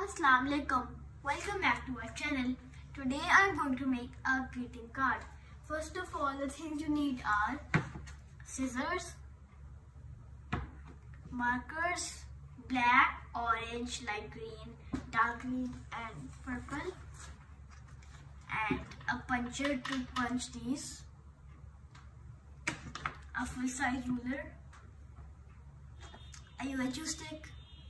Assalamu alaikum. Welcome back to our channel. Today I am going to make a greeting card. First of all, the things you need are scissors, markers, black, orange, light green, dark green and purple, and a puncher to punch these, a full size ruler, a UHU stick,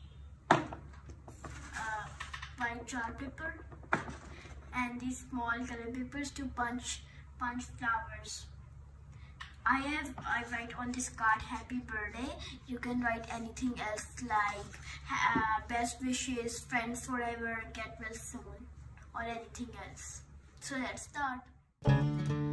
white chart paper, and these small color papers to punch flowers. I write on this card happy birthday. You can write anything else like best wishes, friends forever, get well soon, or anything else. So let's start.